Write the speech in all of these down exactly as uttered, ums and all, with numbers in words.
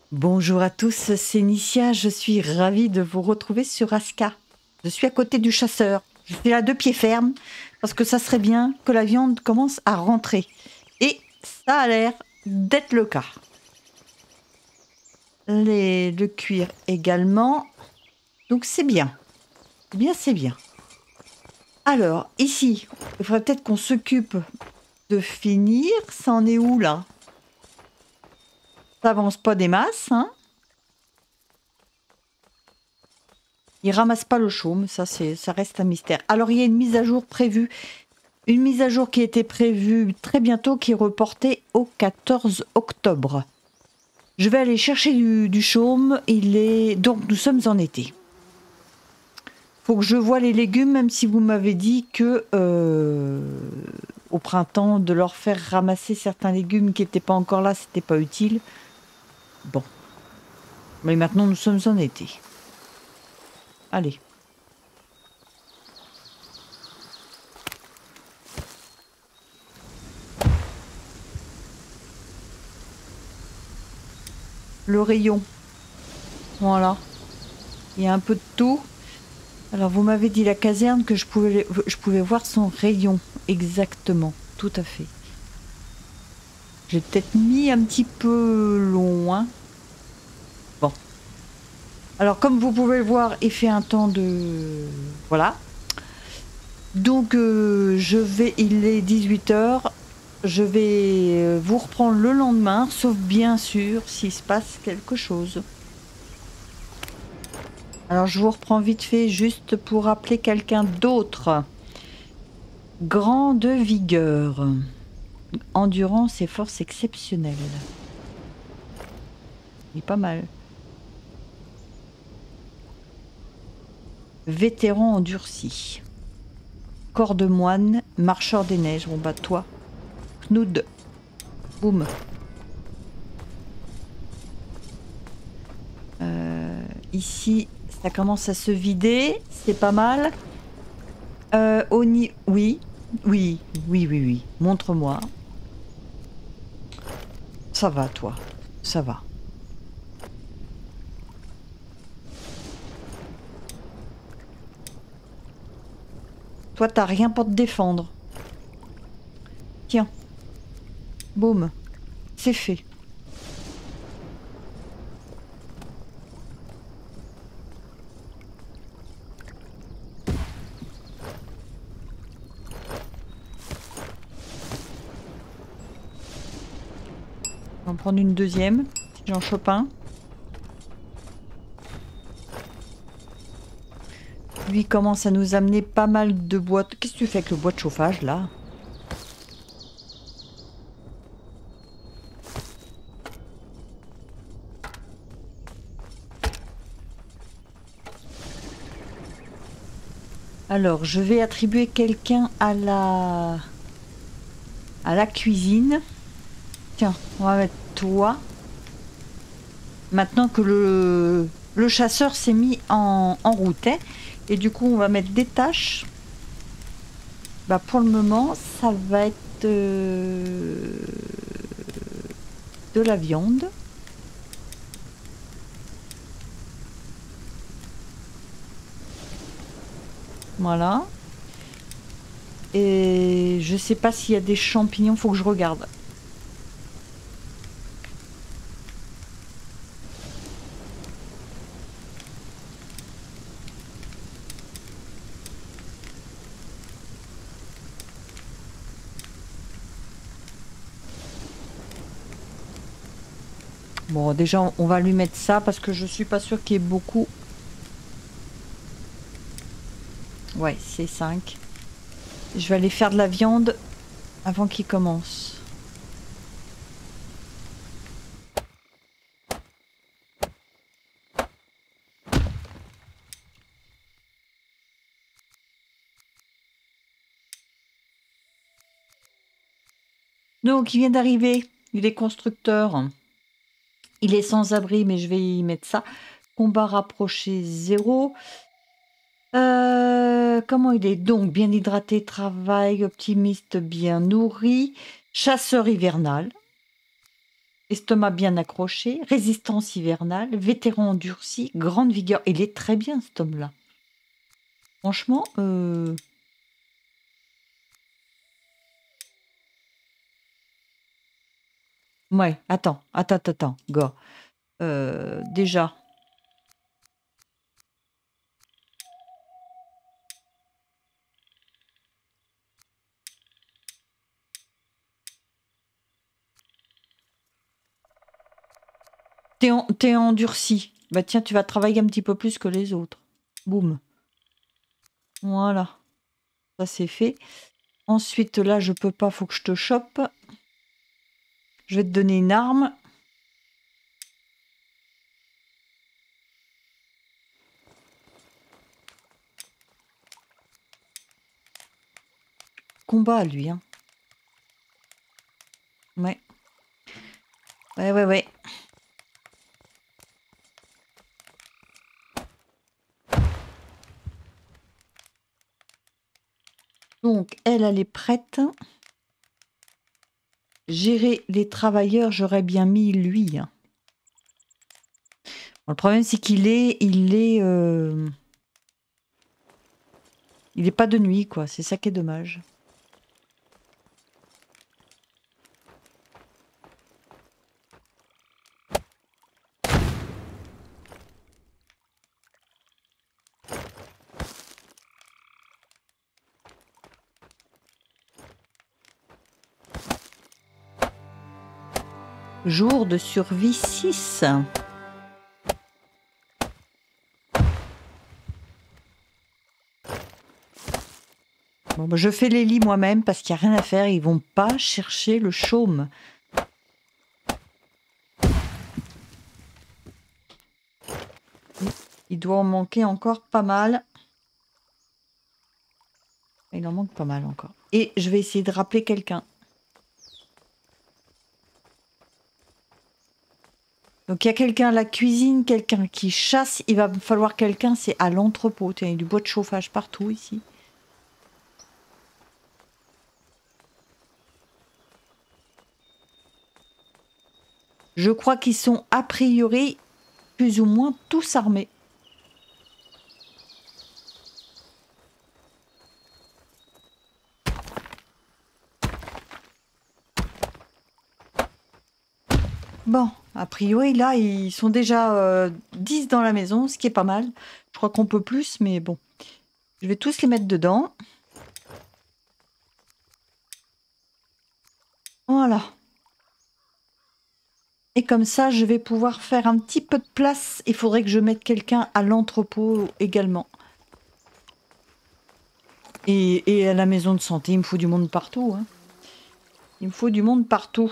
Bonjour à tous, c'est Nicia, je suis ravie de vous retrouver sur Aska. Je suis à côté du chasseur, je suis là de pied ferme parce que ça serait bien que la viande commence à rentrer. Et ça a l'air d'être le cas. Les, le cuir également, donc c'est bien. C'est bien, c'est bien. Alors, ici, il faudrait peut-être qu'on s'occupe de finir. Ça en est où là? Ça avance pas des masses, hein? Il ramasse pas le chaume, ça c'est, ça reste un mystère. Alors il y a une mise à jour prévue, une mise à jour qui était prévue très bientôt, qui est reportée au quatorze octobre. Je vais aller chercher du, du chaume. Il est donc nous sommes en été. Faut que je voie les légumes, même si vous m'avez dit que euh, au printemps de leur faire ramasser certains légumes qui n'étaient pas encore là, c'était pas utile. Bon, mais maintenant nous sommes en été. Allez. Le rayon. Voilà. Il y a un peu de tout. Alors, vous m'avez dit la caserne que je pouvais, je pouvais voir son rayon. Exactement. Tout à fait. J'ai peut-être mis un petit peu loin. Bon. Alors, comme vous pouvez le voir, il fait un temps de... Voilà. Donc, euh, je vais... Il est dix-huit heures. Je vais vous reprendre le lendemain, sauf bien sûr s'il se passe quelque chose. Alors, je vous reprends vite fait juste pour appeler quelqu'un d'autre. Grande vigueur. Endurance et force exceptionnelle. Il est pas mal. Vétéran endurci. Corps de moine, marcheur des neiges. Bon bah toi. Knud. Boum. Euh, ici, ça commence à se vider. C'est pas mal. Euh, Oni... Oui. Oui. Oui, oui, oui. Montre-moi. Ça va, toi. Ça va. Toi, t'as rien pour te défendre. Tiens. Boum. C'est fait. On va en prendre une deuxième. Si j'en chope un. Lui commence à nous amener pas mal de bois. Qu'est-ce que tu fais avec le bois de chauffage là? Alors, je vais attribuer quelqu'un à la... à la cuisine. Tiens, on va mettre toi. Maintenant que le, le chasseur s'est mis en, en route. Hein, et du coup, on va mettre des tâches. Bah, pour le moment, ça va être euh, de la viande. Voilà. Et je sais pas s'il y a des champignons, faut que je regarde. Bon, déjà, on va lui mettre ça parce que je suis pas sûre qu'il y ait beaucoup. Ouais, c'est cinq. Je vais aller faire de la viande avant qu'il commence. Donc, il vient d'arriver. Il est constructeur. Il est sans abri, mais je vais y mettre ça. Combat rapproché zéro. Euh, comment il est? Donc, bien hydraté, travail, optimiste, bien nourri. Chasseur hivernal. Estomac bien accroché, résistance hivernale, vétéran endurci, grande vigueur. Il est très bien cet homme-là. Franchement, euh... ouais, attends, attends, attends, attends, gars. Euh, déjà. T'es en, t'es endurci. Bah tiens, tu vas travailler un petit peu plus que les autres. Boum. Voilà. Ça, c'est fait. Ensuite, là, je peux pas, faut que je te chope. Je vais te donner une arme. Combat, lui, hein. Ouais. Ouais, ouais, ouais. Donc, elle, elle est prête. Gérer les travailleurs, j'aurais bien mis lui. Hein. Bon, le problème, c'est qu'il est... Il est... Euh... Il est pas de nuit, quoi. C'est ça qui est dommage. Jour de survie six. Bon, bah, je fais les lits moi-même parce qu'il n'y a rien à faire. Ils vont pas chercher le chaume. Il doit en manquer encore pas mal. Il en manque pas mal encore. Et je vais essayer de rappeler quelqu'un. Donc il y a quelqu'un à la cuisine, quelqu'un qui chasse. Il va me falloir quelqu'un, c'est à l'entrepôt. Il y a du bois de chauffage partout ici. Je crois qu'ils sont a priori plus ou moins tous armés. Bon, a priori, là, ils sont déjà euh, dix dans la maison, ce qui est pas mal. Je crois qu'on peut plus, mais bon. Je vais tous les mettre dedans. Voilà. Et comme ça, je vais pouvoir faire un petit peu de place. Il faudrait que je mette quelqu'un à l'entrepôt également. Et, et à la maison de santé, il me faut du monde partout. Hein. Il me faut du monde partout.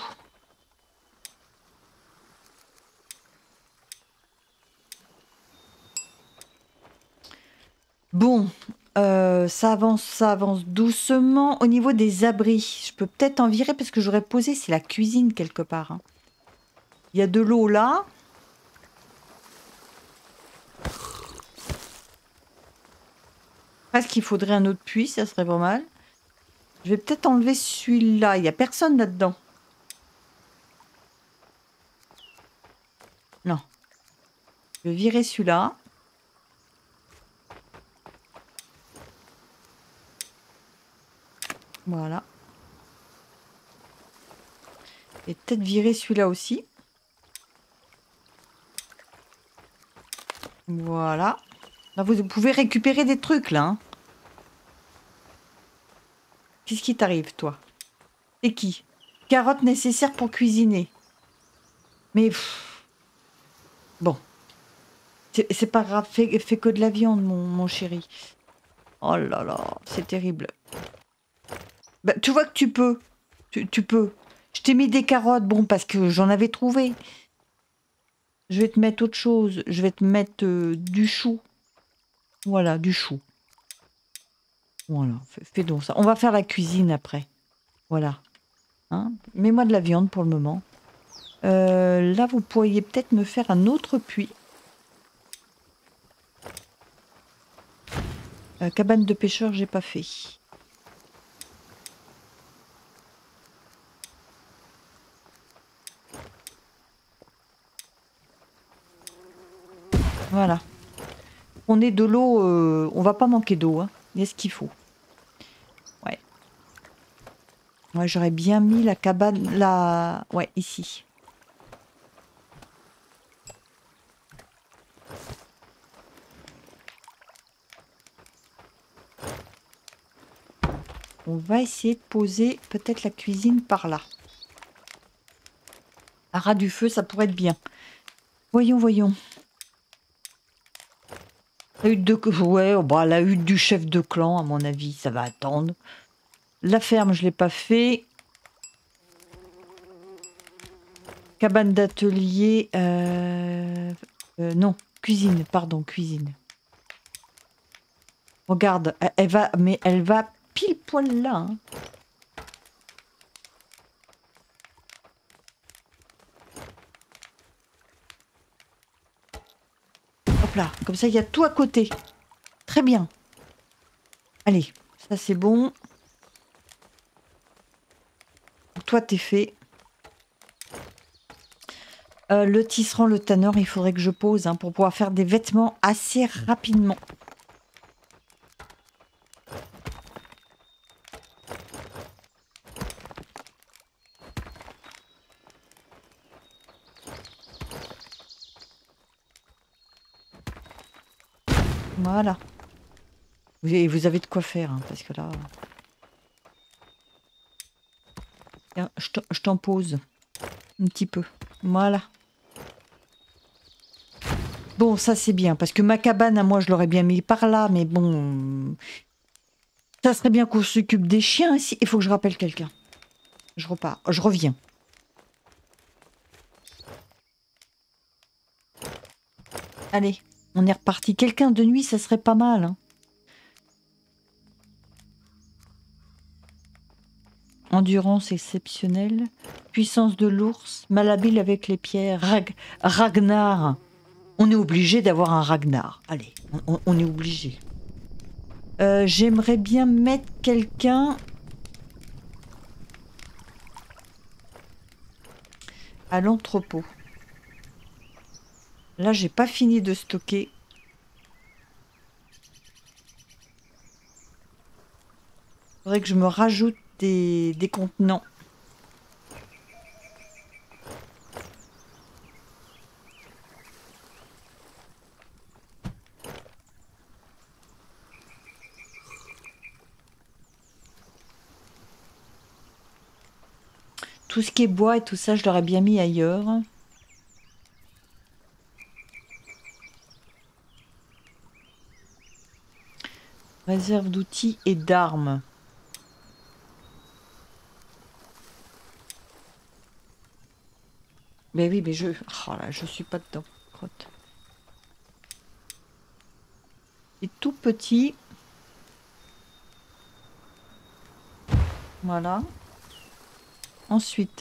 Bon, euh, ça avance, ça avance doucement. Au niveau des abris, je peux peut-être en virer parce que j'aurais posé, c'est la cuisine quelque part. Hein. Il y a de l'eau là. Presque qu'il faudrait un autre puits, ça serait pas mal. Je vais peut-être enlever celui-là. Il n'y a personne là-dedans. Non. Je vais virer celui-là. Voilà. Et peut-être virer celui-là aussi. Voilà. Là, vous pouvez récupérer des trucs, là. Hein. Qu'est-ce qui t'arrive, toi? C'est qui? Carottes nécessaires pour cuisiner. Mais... Pff, bon. C'est pas grave. Fais, fais que de la viande, mon, mon chéri. Oh là là, c'est terrible. Bah, tu vois que tu peux. Tu, tu peux. Je t'ai mis des carottes, bon, parce que j'en avais trouvé. Je vais te mettre autre chose. Je vais te mettre euh, du chou. Voilà, du chou. Voilà, fais, fais donc ça. On va faire la cuisine après. Voilà. Hein, mets-moi de la viande pour le moment. Euh, là, vous pourriez peut-être me faire un autre puits. Euh, cabane de pêcheur, j'ai pas fait. Voilà. On est de l'eau, euh, on va pas manquer d'eau, hein. Il y a ce qu'il faut. Ouais. Ouais, j'aurais bien mis la cabane, la... Ouais, ici. On va essayer de poser peut-être la cuisine par là. À ras du feu, ça pourrait être bien. Voyons, voyons. La hutte de... Ouais, oh, bah, la hutte du chef de clan, à mon avis, ça va attendre. La ferme, je l'ai pas fait. Cabane d'atelier... Euh... Euh, non, cuisine, pardon, cuisine. Regarde, elle, elle va... Mais elle va pile poil là, hein. Hop là, comme ça, il y a tout à côté. Très bien. Allez, ça c'est bon. Toi, t'es fait. Euh, le tisserand, le tanneur, il faudrait que je pose hein, pour pouvoir faire des vêtements assez rapidement. Voilà. Et vous avez de quoi faire, hein, parce que là... Tiens, je t'en pose un petit peu. Voilà. Bon, ça c'est bien, parce que ma cabane, à moi, je l'aurais bien mis par là, mais bon... Ça serait bien qu'on s'occupe des chiens ici. Il faut que je rappelle quelqu'un. Je repars. Je reviens. Allez, on est reparti. Quelqu'un de nuit, ça serait pas mal, hein. Endurance exceptionnelle. Puissance de l'ours. Malhabile avec les pierres. Rag... Ragnar. On est obligé d'avoir un Ragnar. Allez, on, on est obligé. Euh, J'aimerais bien mettre quelqu'un à l'entrepôt. Là, j'ai pas fini de stocker. Il faudrait que je me rajoute des, des contenants. Tout ce qui est bois et tout ça, je l'aurais bien mis ailleurs. Réserve d'outils et d'armes. Mais oui, mais je... Oh là, je suis pas dedans. Crotte. C'est tout petit. Voilà. Ensuite,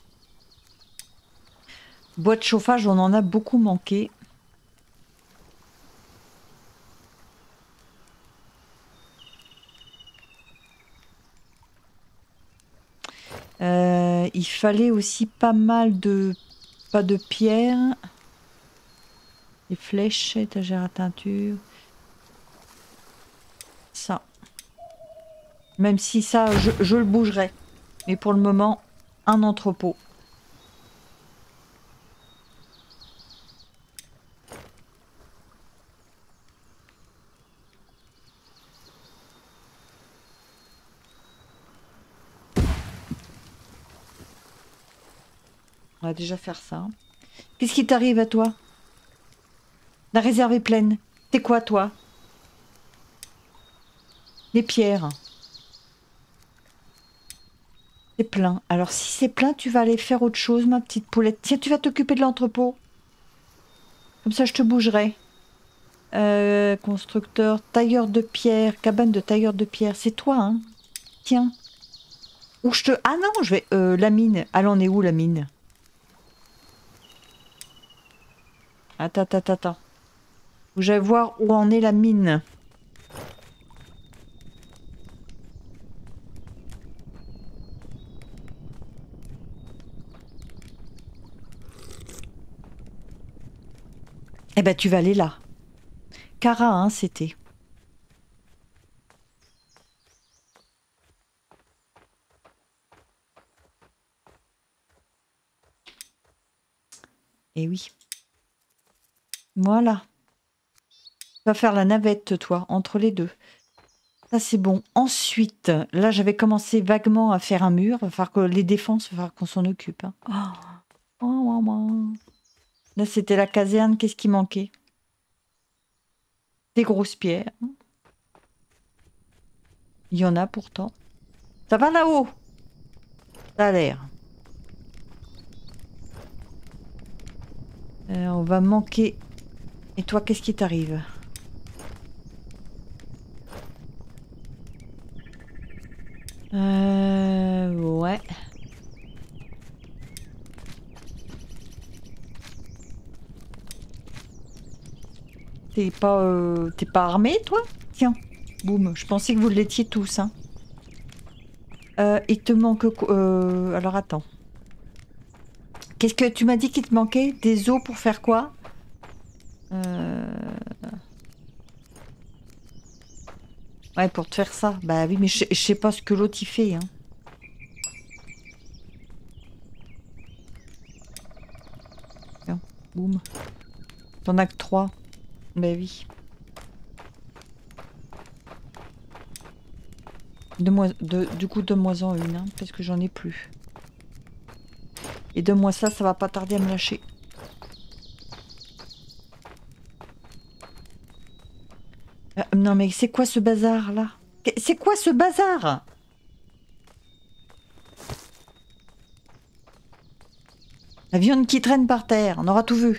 bois de chauffage, on en a beaucoup manqué. Euh, il fallait aussi pas mal de... Pas de pierre. Des flèches, étagère à teinture. Ça. Même si ça, je, je le bougerai. Mais pour le moment, un entrepôt. On va déjà faire ça. Qu'est-ce qui t'arrive à toi? La réserve est pleine. T'es quoi, toi? Les pierres. C'est plein. Alors, si c'est plein, tu vas aller faire autre chose, ma petite poulette. Tiens, tu vas t'occuper de l'entrepôt. Comme ça, je te bougerai. Euh, constructeur, tailleur de pierre, cabane de tailleur de pierre. C'est toi, hein? Tiens. Ou je te... Ah non, je vais... Euh, la mine. Alors, on est où, la mine? Attends, attends, attends. Faut que j'aille voir où en est la mine. Eh ben, tu vas aller là. Cara, hein, c'était. Eh oui. Voilà. Tu vas faire la navette, toi, entre les deux. Ça, c'est bon. Ensuite, là, j'avais commencé vaguement à faire un mur. Il va falloir que les défenses, il va falloir qu'on s'en occupe. Hein. Oh, oh, oh, oh. Là, c'était la caserne. Qu'est-ce qui manquait? Des grosses pierres. Il y en a pourtant. Ça va là-haut? Ça a l'air. Euh, on va manquer. Et toi, qu'est-ce qui t'arrive? Euh... Ouais. T'es pas, euh, t'es pas armé, toi? Tiens. Boum. Je pensais que vous l'étiez tous, hein. Euh, il te manque... Euh... Alors, attends. Qu'est-ce que tu m'as dit qu'il te manquait? Des os pour faire quoi? euh... Ouais, pour te faire ça. Bah oui, mais je je sais pas ce que l'autre il fait. Hein. Tiens, boum. T'en as que trois. Bah oui. De moi, de, du coup, donne-moi-en une, hein, parce que j'en ai plus. Et donne-moi ça, ça va pas tarder à me lâcher. Euh, non mais c'est quoi ce bazar là? C'est quoi ce bazar? La viande qui traîne par terre, on aura tout vu.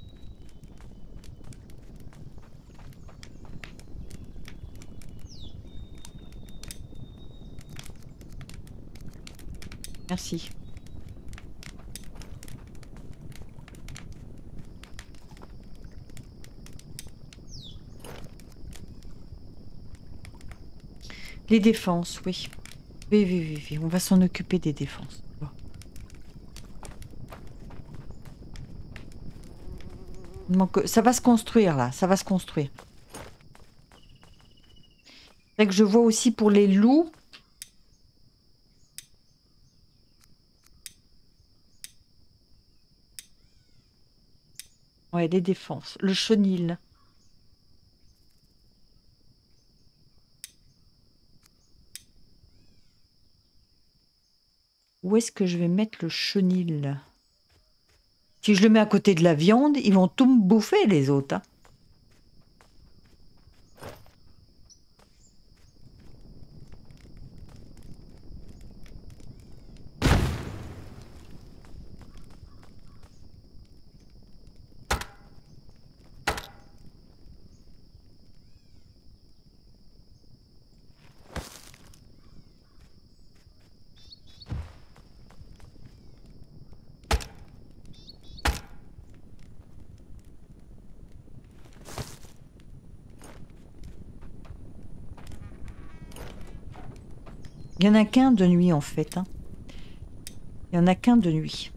Merci. Les défenses, oui. Oui, oui, oui, oui. On va s'en occuper des défenses. Bon. Donc, ça va se construire là, ça va se construire. C'est vrai que je vois aussi pour les loups. Ouais, les défenses. Le chenil. Où est-ce que je vais mettre le chenil? Si je le mets à côté de la viande, ils vont tout me bouffer les autres. Hein. Il n'y en a qu'un de nuit en fait. Hein. Il n'y en a qu'un de nuit.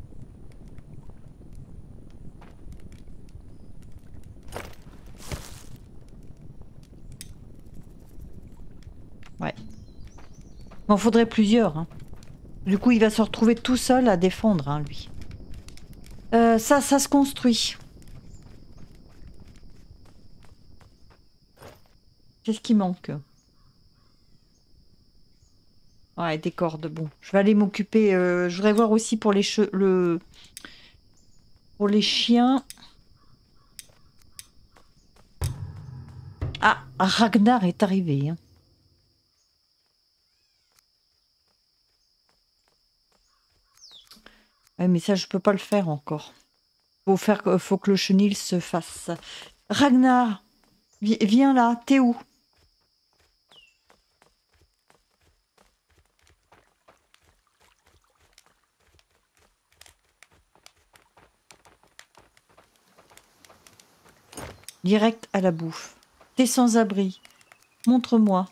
Ouais. Il faudrait plusieurs. Hein. Du coup, il va se retrouver tout seul à défendre, hein, lui. Euh, ça, ça se construit. Qu'est-ce qui manque? Ouais, des cordes. Bon, je vais aller m'occuper. Euh, je voudrais voir aussi pour les che le pour les chiens. Ah, Ragnar est arrivé. Hein. Ouais, mais ça, je peux pas le faire encore. Faut faire, faut que le chenil se fasse. Ragnar, vi viens là. T'es où? Direct à la bouffe. T'es sans abri. Montre-moi.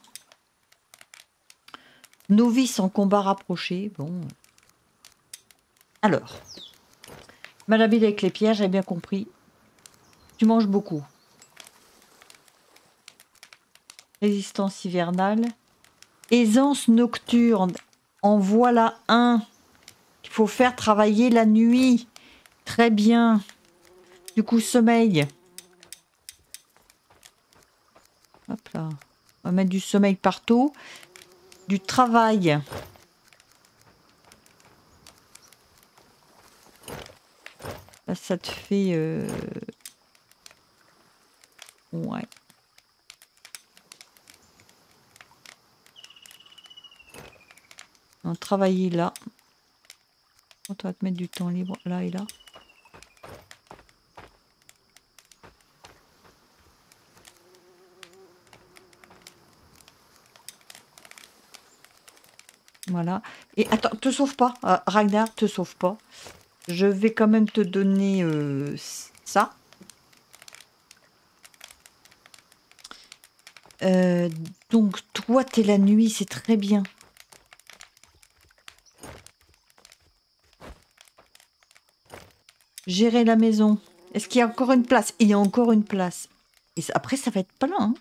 Novice en combat rapproché. Bon. Alors. Malhabile avec les pierres, j'ai bien compris. Tu manges beaucoup. Résistance hivernale. Aisance nocturne. En voilà un. Il faut faire travailler la nuit. Très bien. Du coup, sommeil. Hop là. On va mettre du sommeil partout. Du travail. Là, ça te fait... Euh... Ouais. On va travailler là. On va te mettre du temps libre là et là. Voilà. Et attends, te sauve pas. Euh, Ragnar, te sauve pas. Je vais quand même te donner euh, ça. Euh, donc, toi, t'es la nuit, c'est très bien. Gérer la maison. Est-ce qu'il y a encore une place? Il y a encore une place. Et après, ça va être plein. Hein.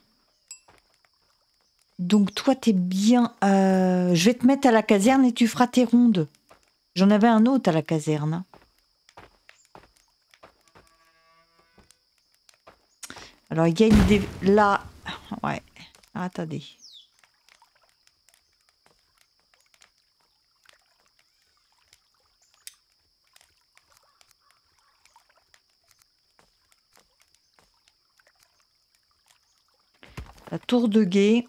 Donc, toi, t'es bien... Euh, je vais te mettre à la caserne et tu feras tes rondes. J'en avais un autre à la caserne. Hein. Alors, il y a une... Dé... Là... Ouais. Ah, attendez. La tour de guet.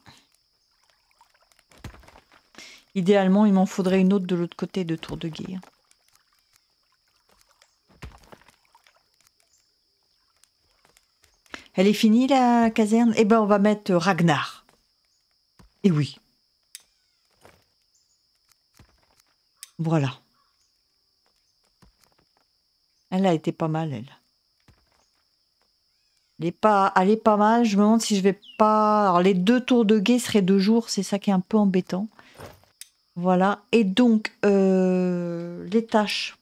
Idéalement, il m'en faudrait une autre de l'autre côté de tour de guet. Elle est finie, la caserne? Eh ben, on va mettre Ragnar. Et oui. Voilà. Elle a été pas mal, elle. Elle est pas, elle est pas mal. Je me demande si je vais pas... Alors, les deux tours de guet seraient deux jours. C'est ça qui est un peu embêtant. Voilà. Et donc, euh, les tâches.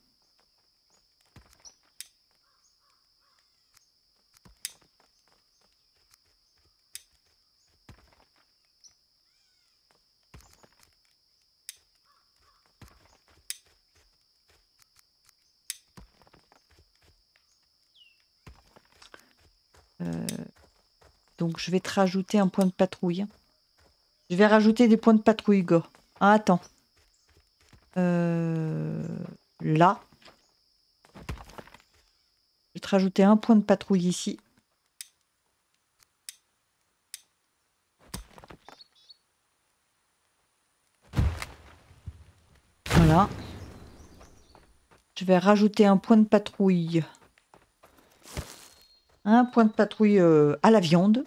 Euh, donc, je vais te rajouter un point de patrouille. Je vais rajouter des points de patrouille, gars. Ah, attends. Euh, là. Je vais te rajouter un point de patrouille ici. Voilà. Je vais rajouter un point de patrouille. Un point de patrouille euh, à la viande.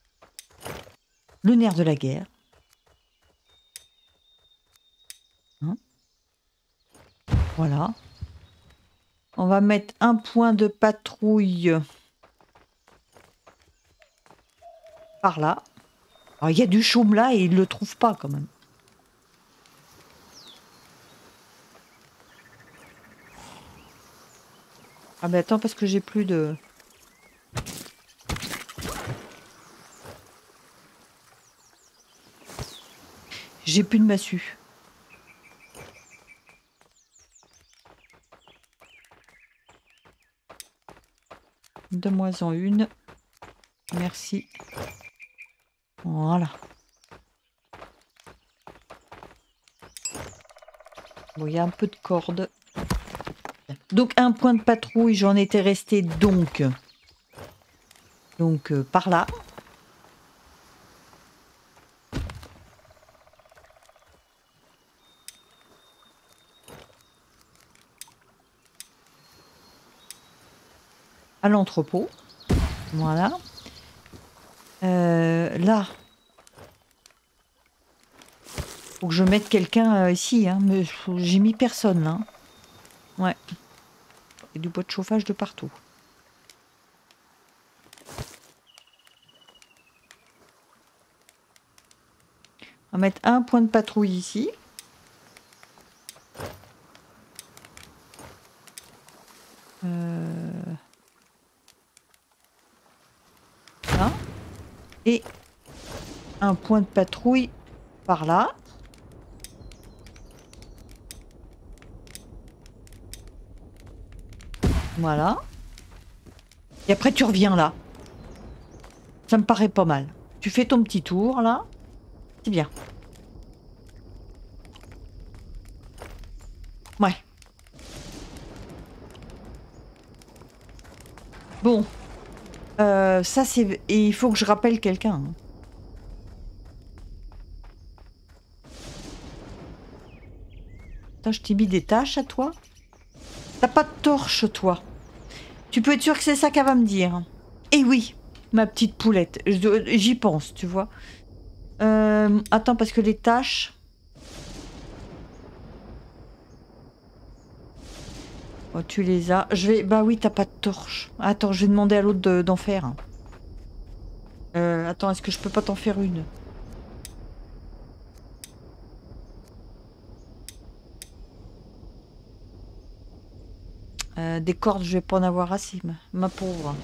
Le nerf de la guerre. Hein? Voilà. On va mettre un point de patrouille par là. Alors, il y a du chaume là et il ne le trouve pas quand même. Ah ben attends parce que j'ai plus de... J'ai plus de massue. Donne-moi-en une. Merci. Voilà. Bon, il y a un peu de corde. Donc, un point de patrouille, j'en étais resté donc... Donc, euh, par là. À l'entrepôt. Voilà. Euh, là. Faut que je mette quelqu'un euh, ici. Hein, mais j'ai mis personne là. Ouais. Et du bois de chauffage de partout. On va mettre un point de patrouille ici. Euh... Et un point de patrouille par là. Voilà. Et après tu reviens là. Ça me paraît pas mal. Tu fais ton petit tour là. C'est bien. Ouais. Bon. Euh, ça c'est... Et il faut que je rappelle quelqu'un. Hein. Attends, je t'ai mis des tâches à toi. T'as pas de torche, toi. Tu peux être sûr que c'est ça qu'elle va me dire. Eh oui, ma petite poulette. J'y pense, tu vois. Euh, attends, parce que les tâches... Oh, tu les as. Je vais... Bah oui, t'as pas de torche. Attends, je vais demander à l'autre d'en faire. Euh, attends, est-ce que je peux pas t'en faire une? Euh, des cordes, je vais pas en avoir assez, ma, ma pauvre.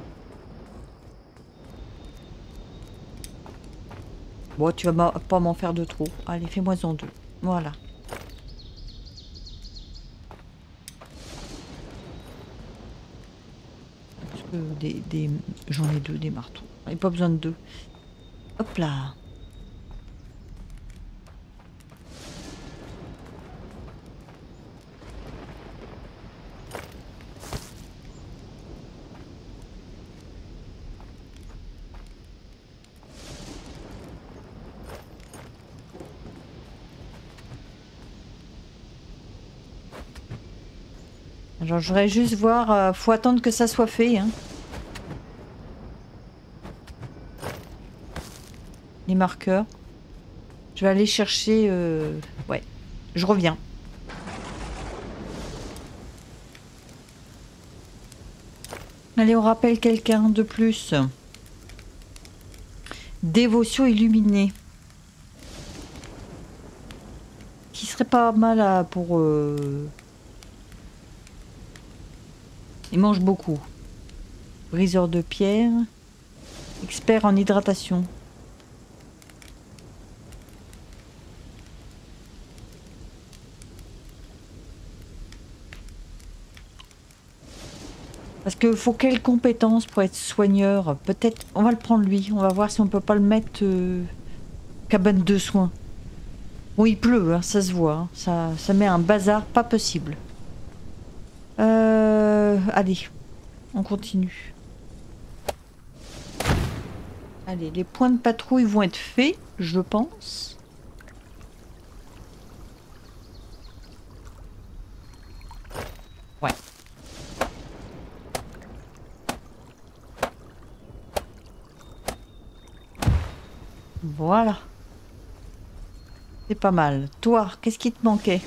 Bon, tu vas pas m'en faire de trop. Allez, fais-moi en deux. Voilà. Parce que des, des... j'en ai deux, des marteaux. Il pas besoin de deux. Hop là. Alors, je voudrais juste voir... Euh, faut attendre que ça soit fait, hein. Les marqueurs. Je vais aller chercher... Euh... Ouais. Je reviens. Allez, on rappelle quelqu'un de plus. Dévotion illuminée. Qui serait pas mal à, pour... Euh... Il mange beaucoup. Briseur de pierre. Expert en hydratation. Parce que faut quelle compétence pour être soigneur? Peut-être, on va le prendre lui. On va voir si on peut pas le mettre euh, cabane de soins. Bon, il pleut, hein, ça se voit. Hein. Ça, ça met un bazar pas possible. Euh, allez, on continue. Allez, les points de patrouille vont être faits, je pense. Ouais. Voilà. C'est pas mal. Toi, qu'est-ce qui te manquait?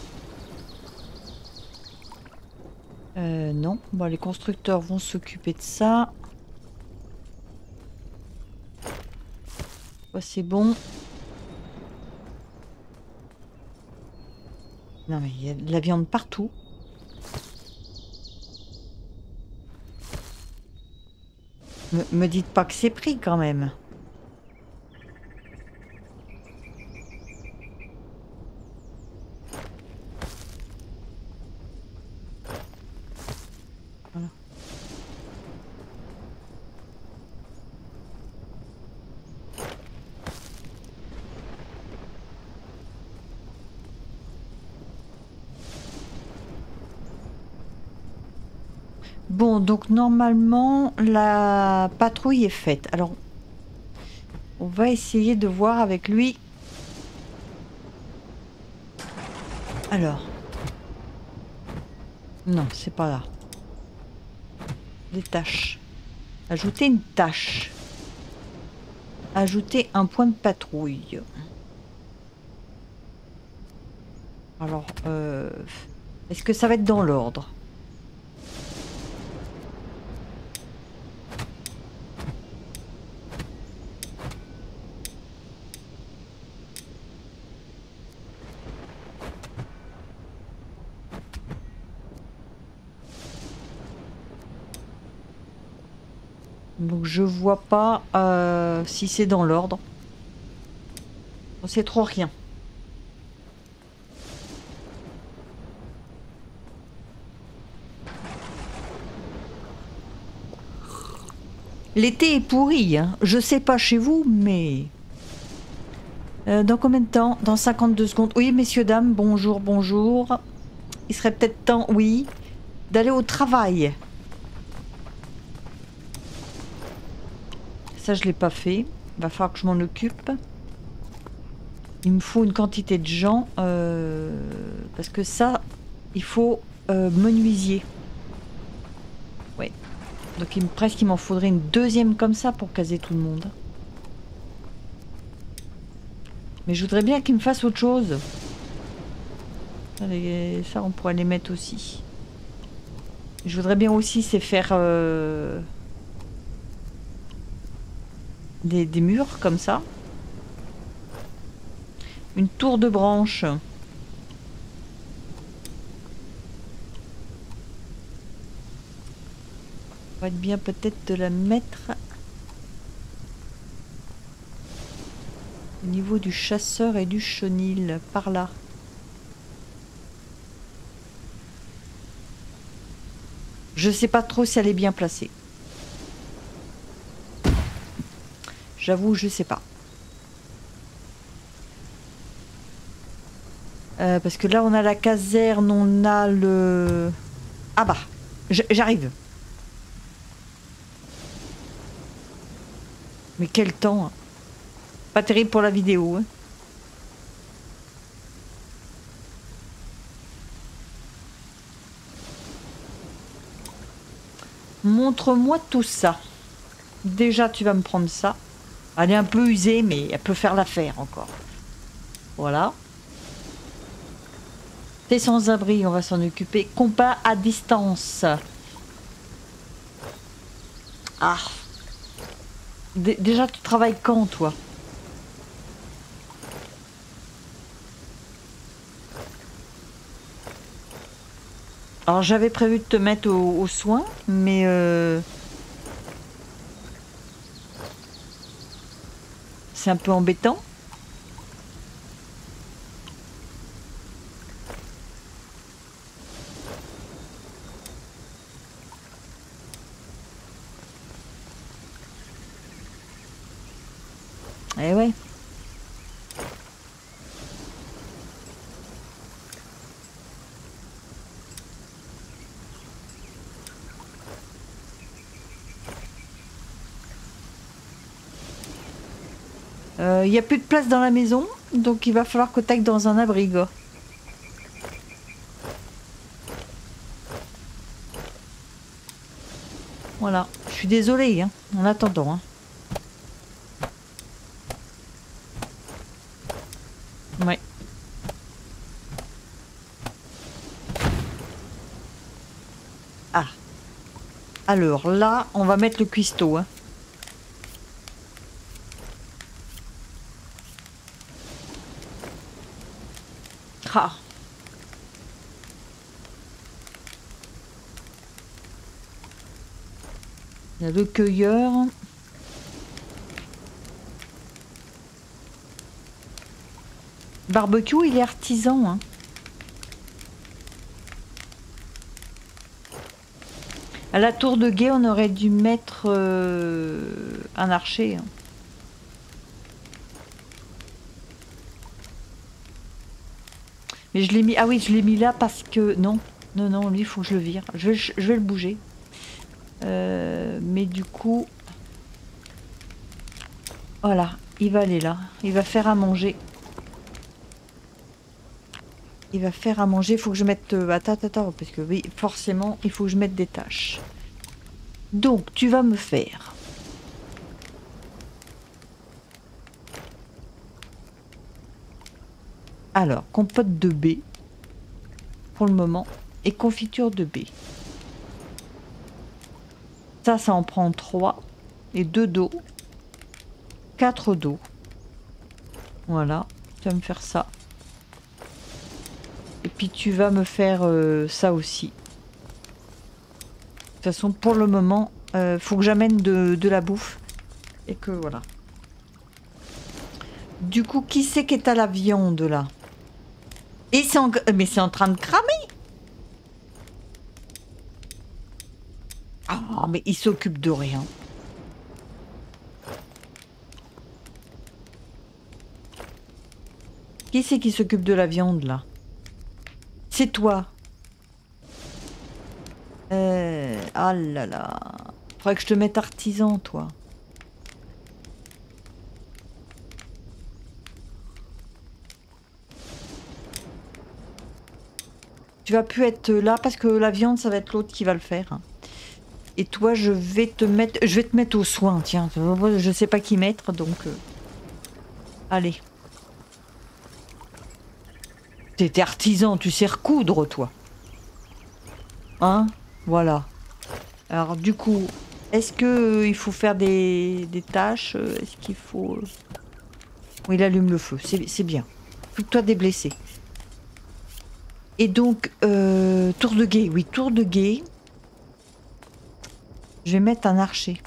Euh, non. Bon, les constructeurs vont s'occuper de ça. Oh, c'est bon. Non, mais il y a de la viande partout. Me, me dites pas que c'est pris quand même. Voilà. Bon, donc normalement, la patrouille est faite. Alors, on va essayer de voir avec lui. Alors. Non, c'est pas là. Les tâches. Ajouter une tâche. Ajouter un point de patrouille. Alors, euh, est-ce que ça va être dans l'ordre? Donc je vois pas euh, si c'est dans l'ordre. C'est trop rien. L'été est pourri, hein. Je sais pas chez vous, mais... Euh, dans combien de temps? Dans cinquante-deux secondes. Oui, messieurs, dames, bonjour, bonjour. Il serait peut-être temps, oui, d'aller au travail. Ça, je l'ai pas fait. Il va falloir que je m'en occupe. Il me faut une quantité de gens. Euh, parce que ça, il faut euh, menuisier. Ouais. Donc il me, presque il m'en faudrait une deuxième comme ça pour caser tout le monde. Mais je voudrais bien qu'il me fasse autre chose. Allez, ça, on pourrait les mettre aussi. Je voudrais bien aussi, c'est faire euh, des, des murs comme ça. Une tour de branche. On va être bien peut-être de la mettre au niveau du chasseur et du chenil, par là. Je sais pas trop si elle est bien placée. J'avoue, je sais pas. Euh, parce que là, on a la caserne, on a le... Ah bah, j'arrive. Mais quel temps, hein. Pas terrible pour la vidéo, hein. Montre-moi tout ça. Déjà, tu vas me prendre ça. Elle est un peu usée, mais elle peut faire l'affaire encore. Voilà. T'es sans abri, on va s'en occuper. Compas à distance. Ah. D déjà, tu travailles quand, toi? Alors, j'avais prévu de te mettre aux au soins, mais... Euh... c'est un peu embêtant. Eh ouais. Il euh, n'y a plus de place dans la maison, donc il va falloir que tu ailles dans un abrigo. Voilà. Je suis désolée, hein, en attendant. Hein. Ouais. Ah. Alors là, on va mettre le cuistot. Hein. Ah. Il y a le cueilleur. Barbecue, il est artisan. Hein. À la tour de guet, on aurait dû mettre euh, un archer. Hein. Mais je l'ai mis... Ah oui, je l'ai mis là parce que... Non, non, non, lui, il faut que je le vire. Je vais, je vais le bouger. Euh, mais du coup... Voilà, il va aller là. Il va faire à manger. Il va faire à manger. Il faut que je mette... Euh, attends, attends, attends, parce que oui, forcément, il faut que je mette des tâches. Donc, tu vas me faire... Alors, compote de baies, pour le moment, et confiture de baies. Ça, ça en prend trois, et deux d'eau, quatre d'eau. Voilà, tu vas me faire ça. Et puis tu vas me faire euh, ça aussi. De toute façon, pour le moment, Euh, faut que j'amène de, de la bouffe. Et que voilà. Du coup, qui c'est qui est à la viande là? Et c'est en... Mais c'est en train de cramer. Ah, mais il s'occupe de rien. Qui c'est qui s'occupe de la viande là? C'est toi. Euh... Ah là là. Faudrait que je te mette artisan, toi. Tu vas plus être là parce que la viande, ça va être l'autre qui va le faire. Et toi, je vais te mettre, je vais te mettre aux soins. Tiens, je sais pas qui mettre, donc euh... allez. T'es artisan, tu sais recoudre, toi. Hein? Voilà. Alors du coup, est-ce que euh, il faut faire des, des tâches? Est-ce qu'il faut... euh, Oui, il allume le feu, c'est bien. Occupe-toi des blessés. Et donc, euh, tour de guet, oui, tour de guet. Je vais mettre un archer.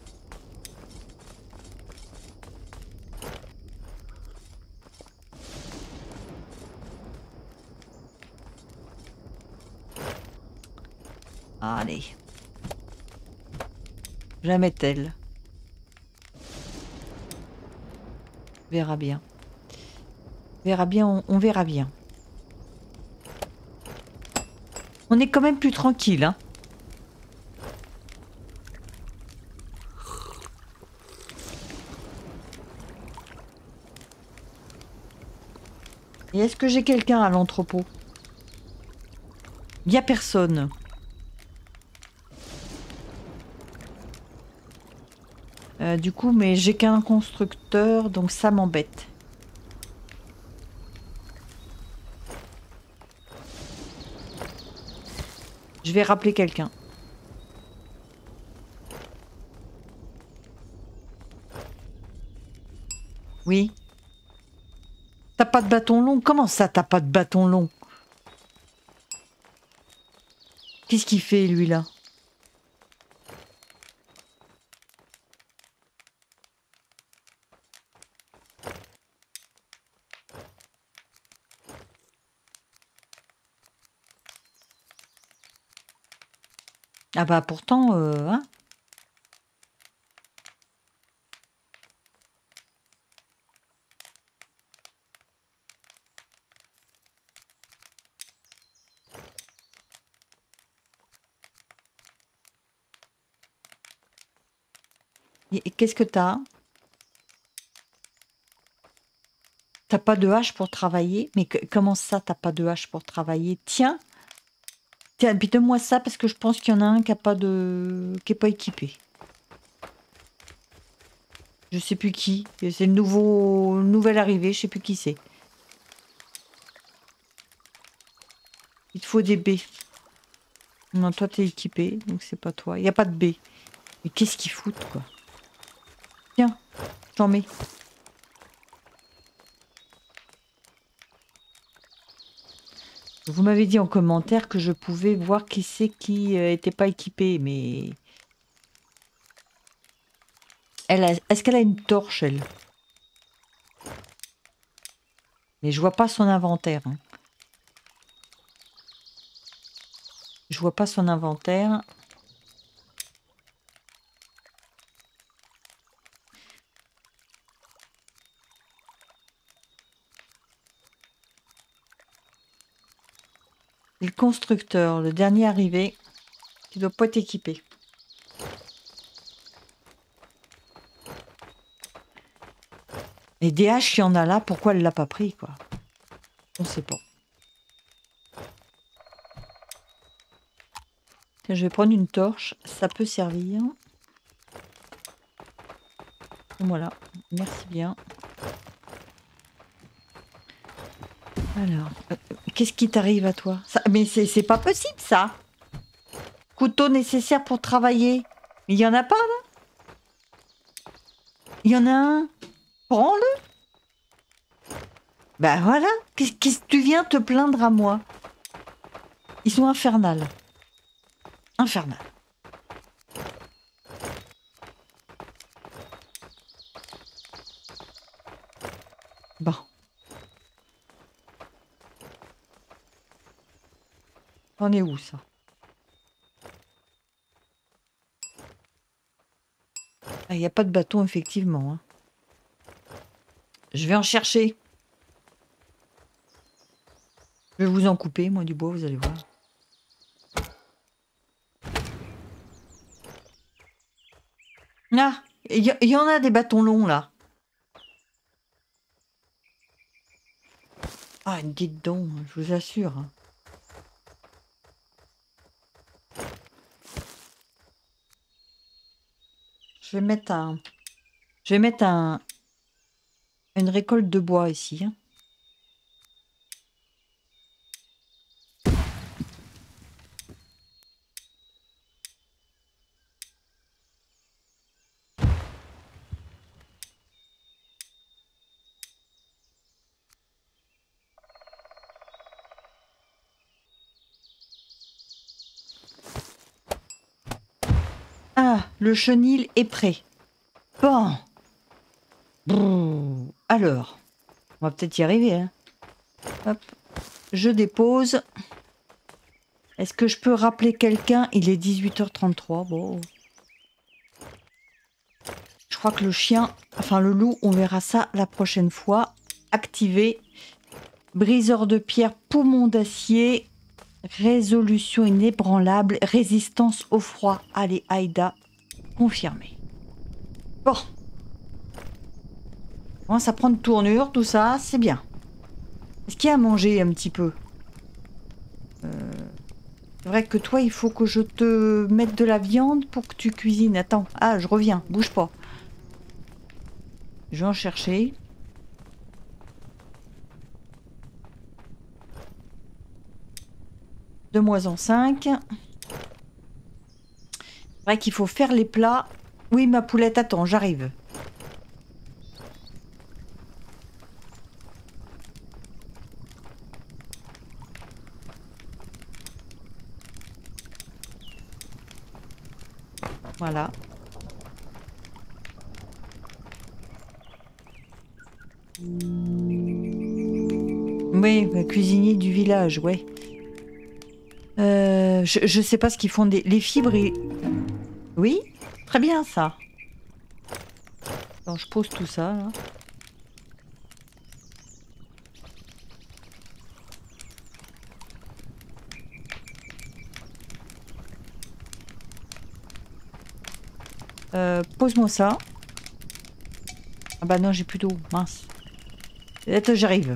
Allez. Jamais tel. Verra bien. Verra bien, on, on verra bien. On est quand même plus tranquille, hein. Et est-ce que j'ai quelqu'un à l'entrepôt? Il n'y a personne. Euh, du coup, mais j'ai qu'un constructeur, donc ça m'embête. Je vais rappeler quelqu'un. Oui. T'as pas de bâton long? Comment ça, t'as pas de bâton long? Qu'est-ce qu'il fait, lui, là? Ah bah pourtant, euh, hein? Et qu'est-ce que t'as? T'as pas de hache pour travailler? Mais que- comment ça, t'as pas de hache pour travailler? Tiens, tiens, puis donne-moi ça parce que je pense qu'il y en a un qui a pas de, qui est pas équipé. Je sais plus qui. C'est le nouveau, le nouvel arrivé. Je sais plus qui c'est. Il te faut des baies. Non, toi t'es équipé, donc c'est pas toi. Il y a pas de baies. Mais qu'est-ce qu'ils foutent, quoi? Tiens, j'en mets. Vous m'avez dit en commentaire que je pouvais voir qui c'est qui euh, était pas équipé, mais... Elle a... Est-ce qu'elle a une torche, elle? Mais je vois pas son inventaire. Hein. Je vois pas son inventaire. Et le constructeur, le dernier arrivé, qui doit pas être équipé. Et D H, il y en a là, pourquoi elle l'a pas pris, quoi? On sait pas. Tiens, je vais prendre une torche, ça peut servir. Voilà, merci bien. Alors, euh, qu'est-ce qui t'arrive à toi? Ça, mais c'est pas possible, ça. Couteau nécessaire pour travailler. Mais il y en a pas, là? Il y en a un. Prends-le. Ben voilà. Qu'est-ce que tu viens te plaindre à moi? Ils sont infernales. Infernales. Bon. On est où ça? Il n'y a pas de bâton effectivement. Hein. Je vais en chercher. Je vais vous en couper, moi, du bois, vous allez voir. Ah, il y, y en a des bâtons longs, là. Ah, dites donc, je vous assure. Je vais mettre un... Je vais mettre un... une récolte de bois ici. Hein. Ah, le chenil est prêt. Bon. Brrr. Alors, on va peut-être y arriver. Hein. Hop. Je dépose. Est-ce que je peux rappeler quelqu'un? Il est dix-huit heures trente-trois. Bon. Je crois que le chien, enfin le loup, on verra ça la prochaine fois. Activé. Briseur de pierre, poumon d'acier. Résolution inébranlable. Résistance au froid. Allez, Aïda. Confirmé. Bon. Bon, ça prend de tournure, tout ça, c'est bien. Est-ce qu'il y a à manger un petit peu? euh... C'est vrai que toi, il faut que je te mette de la viande pour que tu cuisines. Attends, ah, je reviens, bouge pas. Je vais en chercher. De moins en cinq. C'est vrai qu'il faut faire les plats. Oui, ma poulette, attends, j'arrive. Voilà. Oui, cuisinier du village, ouais. Euh, je, je sais pas ce qu'ils font des... Les fibres et... Oui, très bien ça. Alors je pose tout ça là. Euh, pose-moi ça. Ah bah non, j'ai plus d'eau, mince. Attends, j'arrive.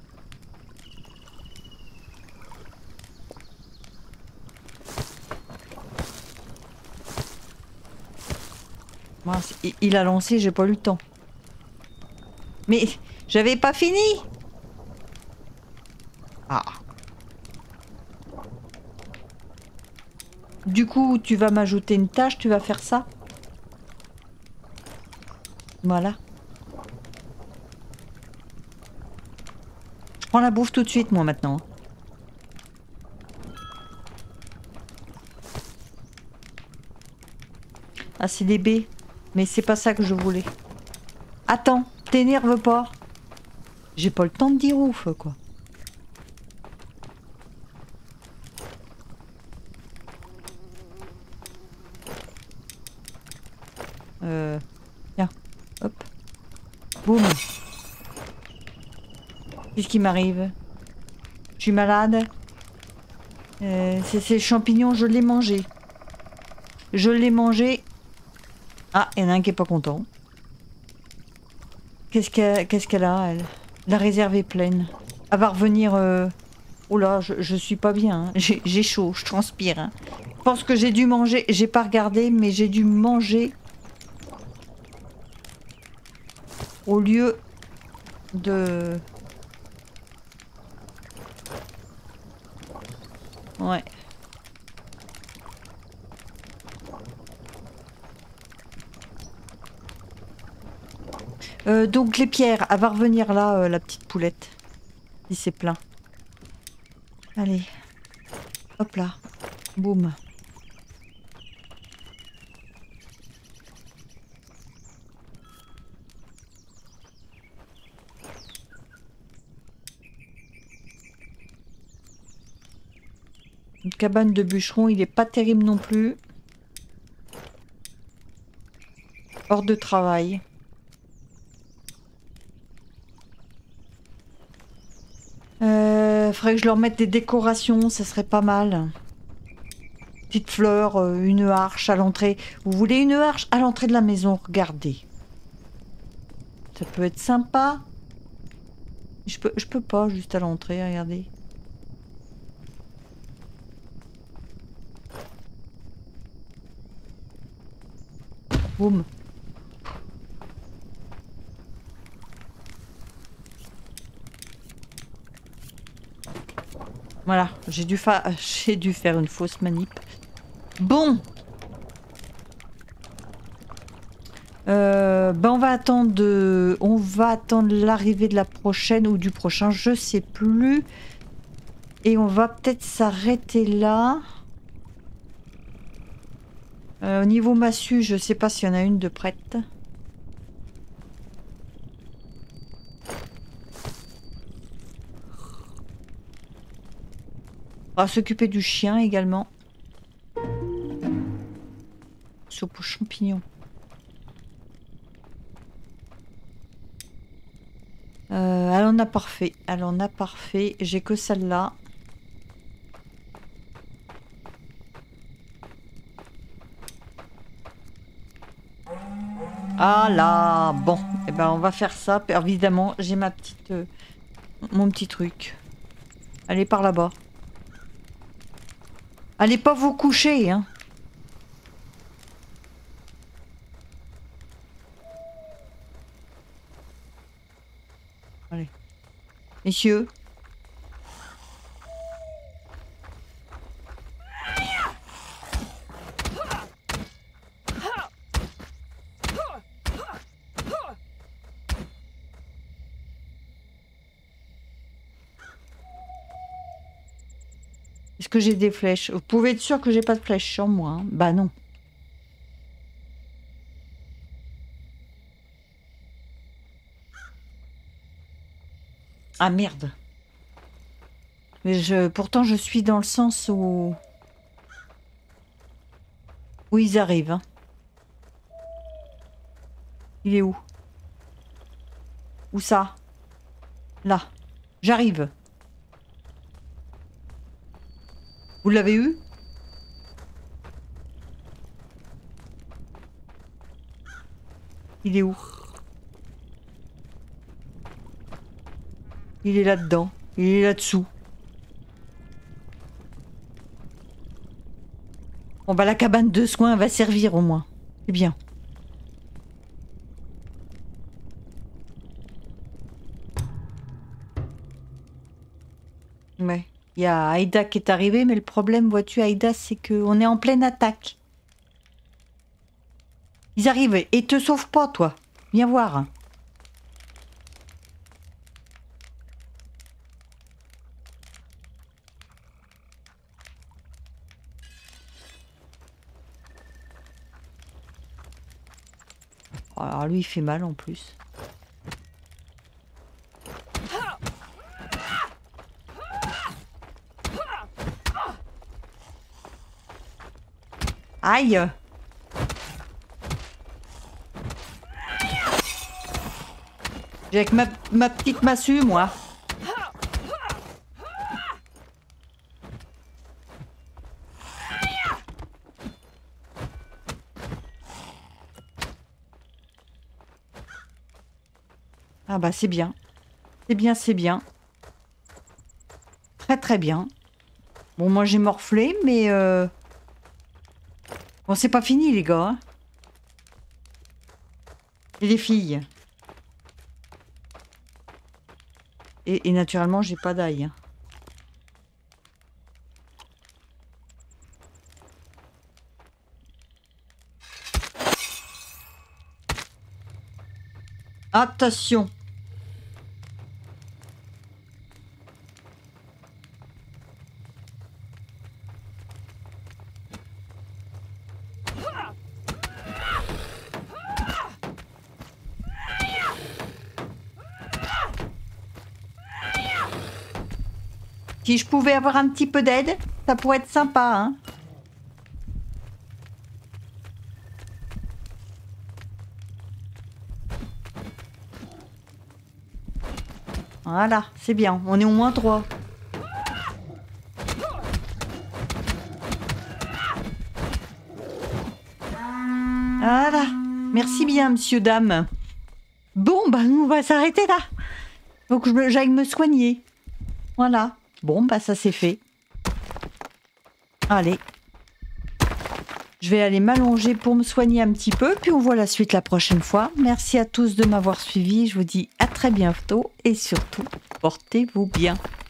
Mince, il a lancé, j'ai pas eu le temps. Mais j'avais pas fini. Ah. Du coup, tu vas m'ajouter une tâche, tu vas faire ça. Voilà. Je prends la bouffe tout de suite, moi, maintenant. Ah, c'est des baies. Mais c'est pas ça que je voulais. Attends, t'énerve pas. J'ai pas le temps de dire ouf, quoi. Euh... Tiens, hop. Boum. Qu'est-ce qui m'arrive? Je suis malade. Euh, c'est ces champignons, je l'ai mangé. Je l'ai mangé. Ah, il y en a un qui est pas content. Qu'est-ce qu'elle qu'est-ce qu'elle a, elle? La réserve est pleine. Elle va revenir... Euh... Oh là, je, je suis pas bien. Hein. J'ai chaud, je transpire. Hein. Je pense que j'ai dû manger... J'ai pas regardé, mais j'ai dû manger... Au lieu de... Ouais. Euh, donc les pierres, elle va revenir là, euh, la petite poulette. Si c'est plein. Allez. Hop là. Boum. Une cabane de bûcheron, il est pas terrible non plus. Hors de travail. Euh, faudrait que je leur mette des décorations, ça serait pas mal. Petite fleur, euh, une arche à l'entrée. Vous voulez une arche à l'entrée de la maison? Regardez. Ça peut être sympa. Je peux, je peux pas juste à l'entrée, regardez. Boum. Voilà, j'ai dû, fa... j'ai dû faire une fausse manip. Bon. Euh, ben on va attendre de... on va attendre l'arrivée de la prochaine ou du prochain, je sais plus. Et on va peut-être s'arrêter là. Euh, au niveau massue, je sais pas s'il y en a une de prête. On va s'occuper du chien également. Soupe aux champignons. Euh, elle en a parfait. Elle en a parfait. J'ai que celle-là. Ah là, bon. Eh ben, on va faire ça. Évidemment, j'ai ma petite, euh, mon petit truc. Allez par là-bas. Allez pas vous coucher, hein. Allez. Messieurs. Est-ce que j'ai des flèches? Vous pouvez être sûr que j'ai pas de flèches sur moi, hein. Bah non. Ah merde. Mais je, pourtant je suis dans le sens où... Où ils arrivent, hein. Il est où? Où ça? Là. J'arrive. Vous l'avez eu? Il est où? Il est là-dedans. Il est là-dessous. Bon bah la cabane de soins va servir au moins. C'est bien. Ouais. Il y a Aïda qui est arrivée, mais le problème, vois-tu, Aïda, c'est qu'on est en pleine attaque. Ils arrivent et te sauvent pas, toi. Viens voir. Alors lui, il fait mal en plus. Aïe! J'ai avec ma, ma petite massue, moi. Ah bah c'est bien. C'est bien, c'est bien. Très très bien. Bon, moi j'ai morflé, mais... Euh... Bon, c'est pas fini, les gars. Hein. Et les filles. Et, et naturellement, j'ai pas d'ail. Hein. Attention. Si je pouvais avoir un petit peu d'aide. Ça pourrait être sympa, hein. Voilà, c'est bien. On est au moins trois. Voilà. Merci bien, monsieur, dame. Bon, bah, on va s'arrêter là. Faut que je me- j'aille me soigner. Voilà. Bon, bah, ça c'est fait. Allez. Je vais aller m'allonger pour me soigner un petit peu, puis on voit la suite la prochaine fois. Merci à tous de m'avoir suivi. Je vous dis à très bientôt et surtout, portez-vous bien.